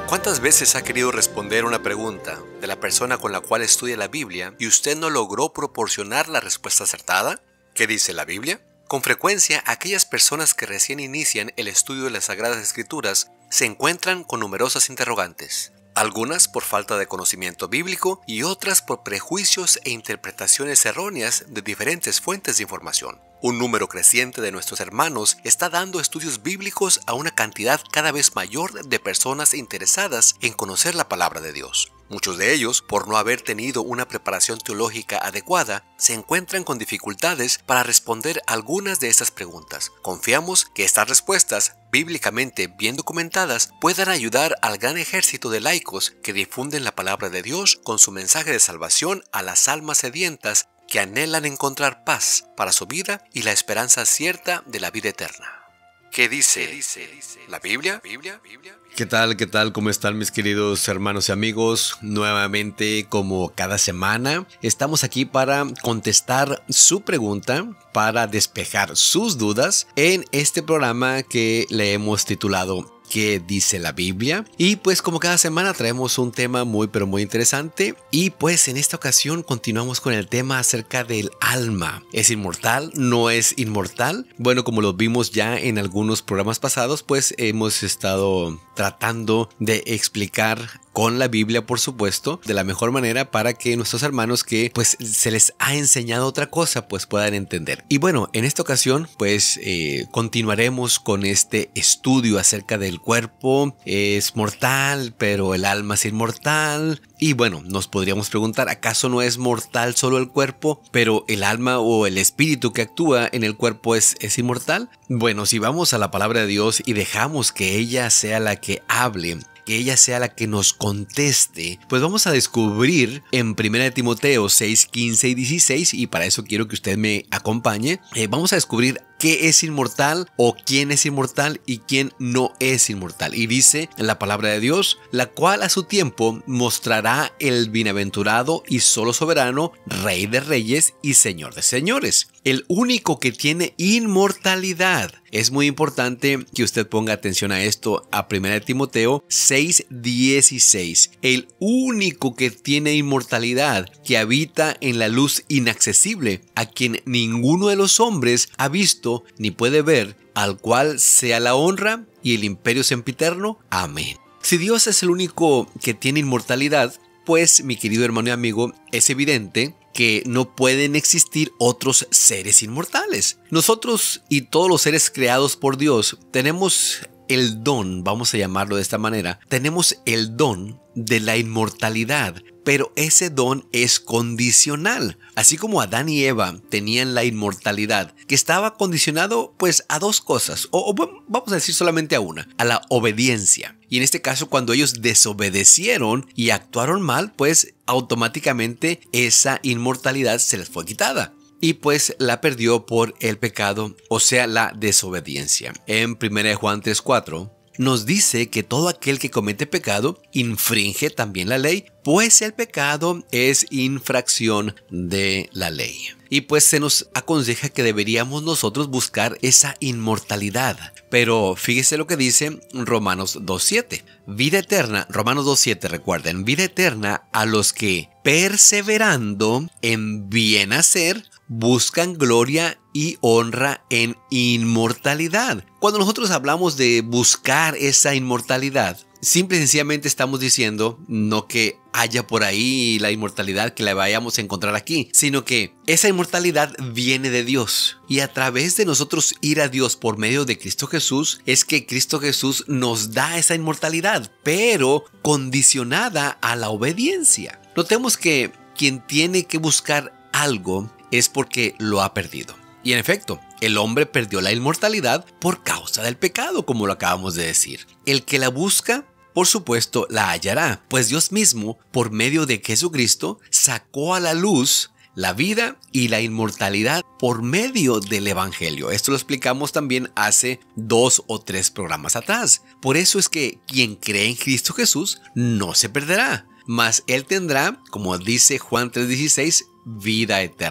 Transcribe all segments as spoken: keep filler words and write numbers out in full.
¿Cuántas veces ha querido responder una pregunta de la persona con la cual estudia la Biblia y usted no logró proporcionar la respuesta acertada? ¿Qué dice la Biblia? Con frecuencia, aquellas personas que recién inician el estudio de las Sagradas Escrituras se encuentran con numerosas interrogantes. Algunas por falta de conocimiento bíblico y otras por prejuicios e interpretaciones erróneas de diferentes fuentes de información. Un número creciente de nuestros hermanos está dando estudios bíblicos a una cantidad cada vez mayor de personas interesadas en conocer la palabra de Dios. Muchos de ellos, por no haber tenido una preparación teológica adecuada, se encuentran con dificultades para responder algunas de estas preguntas. Confiamos que estas respuestas, bíblicamente bien documentadas, puedan ayudar al gran ejército de laicos que difunden la palabra de Dios con su mensaje de salvación a las almas sedientas que anhelan encontrar paz para su vida y la esperanza cierta de la vida eterna. ¿Qué dice, ¿Qué dice la Biblia? ¿Biblia? ¿Biblia? ¿Qué tal? ¿Qué tal? ¿Cómo están mis queridos hermanos y amigos? Nuevamente, como cada semana, estamos aquí para contestar su pregunta, para despejar sus dudas en este programa que le hemos titulado ¿Qué dice la Biblia? Y pues como cada semana traemos un tema muy pero muy interesante y pues en esta ocasión continuamos con el tema acerca del alma. ¿Es inmortal? ¿No es inmortal? Bueno, como lo vimos ya en algunos programas pasados, pues hemos estado tratando de explicar con la Biblia, por supuesto, de la mejor manera para que nuestros hermanos que pues se les ha enseñado otra cosa pues puedan entender. Y bueno, en esta ocasión pues eh, continuaremos con este estudio acerca del cuerpo. Es mortal, pero el alma es inmortal. Y bueno, nos podríamos preguntar, ¿acaso no es mortal solo el cuerpo, pero el alma o el espíritu que actúa en el cuerpo es, es inmortal? Bueno, si vamos a la palabra de Dios y dejamos que ella sea la que hable, que ella sea la que nos conteste, pues vamos a descubrir en primera de Timoteo seis, quince y dieciséis, y para eso quiero que usted me acompañe, eh, vamos a descubrir qué es inmortal o quién es inmortal y quién no es inmortal. Y dice en la palabra de Dios, la cual a su tiempo mostrará el bienaventurado y solo soberano, Rey de reyes y Señor de señores, el único que tiene inmortalidad. Es muy importante que usted ponga atención a esto, a primera de Timoteo seis, dieciséis. El único que tiene inmortalidad, que habita en la luz inaccesible, a quien ninguno de los hombres ha visto ni puede ver, al cual sea la honra y el imperio sempiterno. Amén. Si Dios es el único que tiene inmortalidad, pues mi querido hermano y amigo, es evidente que no pueden existir otros seres inmortales. Nosotros y todos los seres creados por Dios tenemos el don, vamos a llamarlo de esta manera, tenemos el don de la inmortalidad, pero ese don es condicional. Así como Adán y Eva tenían la inmortalidad, que estaba condicionado pues a dos cosas, o, o vamos a decir solamente a una, a la obediencia. Y en este caso, cuando ellos desobedecieron y actuaron mal, pues automáticamente esa inmortalidad se les fue quitada. Y pues la perdió por el pecado, o sea, la desobediencia. En primera de Juan tres, cuatro nos dice que todo aquel que comete pecado infringe también la ley, pues el pecado es infracción de la ley. Y pues se nos aconseja que deberíamos nosotros buscar esa inmortalidad. Pero fíjese lo que dice Romanos dos, siete. Vida eterna, Romanos dos, siete, recuerden, vida eterna a los que perseverando en bien hacer buscan gloria y honra en inmortalidad. Cuando nosotros hablamos de buscar esa inmortalidad, simple y sencillamente estamos diciendo no que haya por ahí la inmortalidad que la vayamos a encontrar aquí, sino que esa inmortalidad viene de Dios. Y a través de nosotros ir a Dios por medio de Cristo Jesús, es que Cristo Jesús nos da esa inmortalidad, pero condicionada a la obediencia. Notemos que quien tiene que buscar algo es porque lo ha perdido. Y en efecto, el hombre perdió la inmortalidad por causa del pecado, como lo acabamos de decir. El que la busca, por supuesto, la hallará, pues Dios mismo, por medio de Jesucristo, sacó a la luz la vida y la inmortalidad por medio del Evangelio. Esto lo explicamos también hace dos o tres programas atrás. Por eso es que quien cree en Cristo Jesús no se perderá, mas él tendrá, como dice Juan tres dieciséis, vida eterna.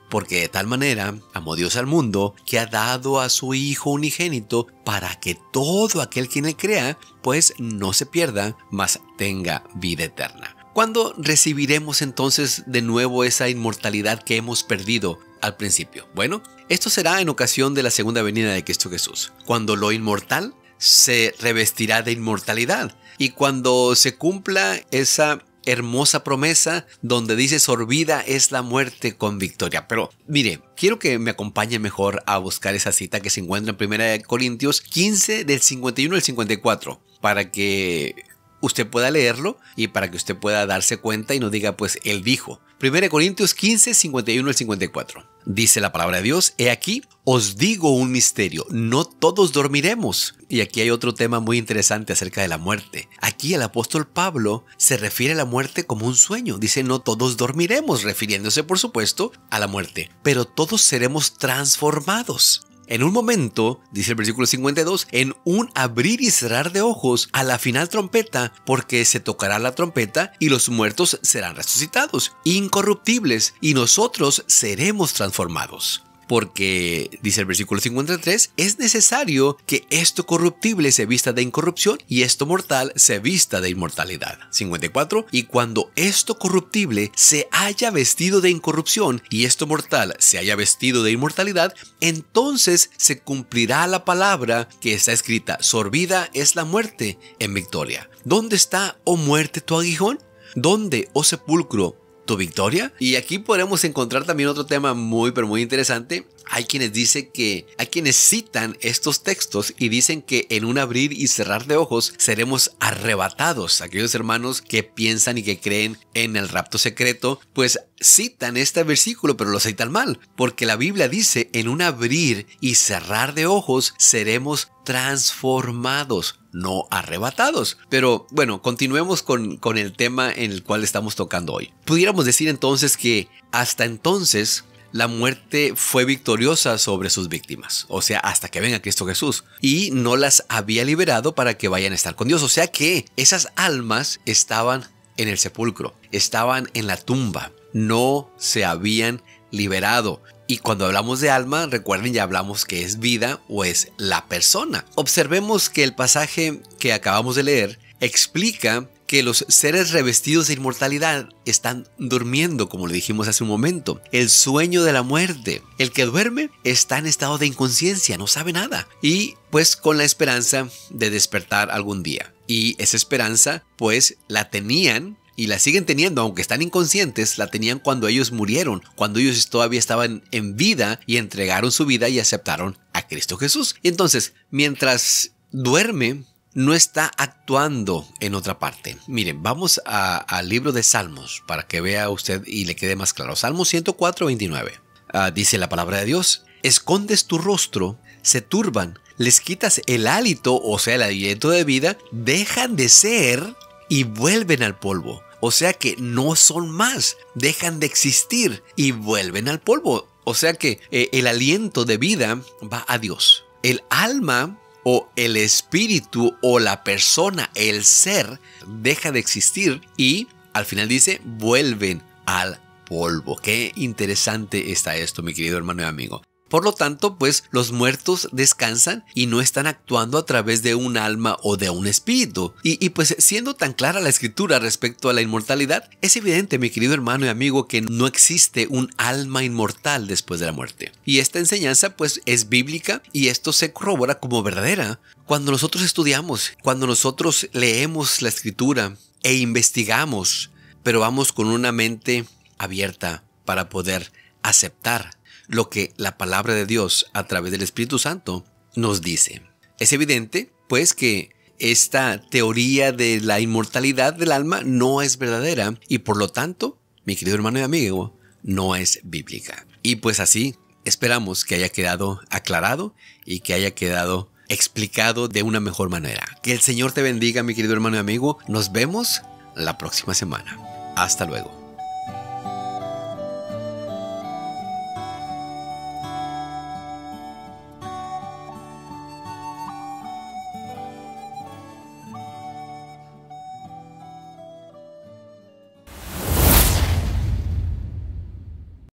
Porque de tal manera amó Dios al mundo que ha dado a su Hijo unigénito para que todo aquel que en él crea, pues no se pierda, mas tenga vida eterna. ¿Cuándo recibiremos entonces de nuevo esa inmortalidad que hemos perdido al principio? Bueno, esto será en ocasión de la segunda venida de Cristo Jesús, cuando lo inmortal se revestirá de inmortalidad y cuando se cumpla esa hermosa promesa donde dice sorbida es la muerte con victoria. Pero mire, quiero que me acompañe mejor a buscar esa cita que se encuentra en primera de Corintios quince del cincuenta y uno al cincuenta y cuatro para que usted pueda leerlo y para que usted pueda darse cuenta y no diga pues él dijo. primera de Corintios quince, cincuenta y uno al cincuenta y cuatro. Dice la palabra de Dios: he aquí, os digo un misterio, no todos dormiremos. Y aquí hay otro tema muy interesante acerca de la muerte. Aquí el apóstol Pablo se refiere a la muerte como un sueño. Dice, no todos dormiremos, refiriéndose por supuesto a la muerte, pero todos seremos transformados. En un momento, dice el versículo cincuenta y dos, en un abrir y cerrar de ojos, a la final trompeta, porque se tocará la trompeta y los muertos serán resucitados, incorruptibles, y nosotros seremos transformados. Porque, dice el versículo cincuenta y tres, es necesario que esto corruptible se vista de incorrupción y esto mortal se vista de inmortalidad. cincuenta y cuatro, y cuando esto corruptible se haya vestido de incorrupción y esto mortal se haya vestido de inmortalidad, entonces se cumplirá la palabra que está escrita: sorbida es la muerte en victoria. ¿Dónde está, oh muerte, tu aguijón? ¿Dónde, oh sepulcro, tu victoria? Y aquí podemos encontrar también otro tema muy pero muy interesante. Hay quienes dicen que, hay quienes citan estos textos y dicen que en un abrir y cerrar de ojos seremos arrebatados. Aquellos hermanos que piensan y que creen en el rapto secreto, pues citan este versículo, pero lo citan mal, porque la Biblia dice: en un abrir y cerrar de ojos seremos transformados, no arrebatados. Pero bueno, continuemos con, con el tema en el cual estamos tocando hoy. Pudiéramos decir entonces que hasta entonces la muerte fue victoriosa sobre sus víctimas, o sea, hasta que venga Cristo Jesús, y no las había liberado para que vayan a estar con Dios. O sea que esas almas estaban en el sepulcro, estaban en la tumba, no se habían liberado. Y cuando hablamos de alma, recuerden, ya hablamos que es vida o es la persona. Observemos que el pasaje que acabamos de leer explica que los seres revestidos de inmortalidad están durmiendo, como le dijimos hace un momento. El sueño de la muerte. El que duerme está en estado de inconsciencia, no sabe nada. Y pues con la esperanza de despertar algún día. Y esa esperanza pues la tenían y la siguen teniendo, aunque están inconscientes, la tenían cuando ellos murieron, cuando ellos todavía estaban en vida y entregaron su vida y aceptaron a Cristo Jesús. Entonces, mientras duerme, no está actuando en otra parte. Miren, vamos al libro de Salmos para que vea usted y le quede más claro. Salmos ciento cuatro, veintinueve. Uh, dice la palabra de Dios: escondes tu rostro, se turban, les quitas el hálito, o sea, el aliento de vida, dejan de ser y vuelven al polvo. O sea que no son más, dejan de existir y vuelven al polvo. O sea que eh, el aliento de vida va a Dios. El alma o el espíritu o la persona, el ser, deja de existir y al final dice, vuelven al polvo. Qué interesante está esto, mi querido hermano y amigo. Por lo tanto, pues los muertos descansan y no están actuando a través de un alma o de un espíritu. Y, y pues siendo tan clara la escritura respecto a la inmortalidad, es evidente, mi querido hermano y amigo, que no existe un alma inmortal después de la muerte. Y esta enseñanza pues es bíblica y esto se corrobora como verdadera cuando nosotros estudiamos, cuando nosotros leemos la escritura e investigamos, pero vamos con una mente abierta para poder aceptar lo que la palabra de Dios a través del Espíritu Santo nos dice. Es evidente, pues, que esta teoría de la inmortalidad del alma no es verdadera y por lo tanto, mi querido hermano y amigo, no es bíblica. Y pues así esperamos que haya quedado aclarado y que haya quedado explicado de una mejor manera. Que el Señor te bendiga, mi querido hermano y amigo. Nos vemos la próxima semana. Hasta luego.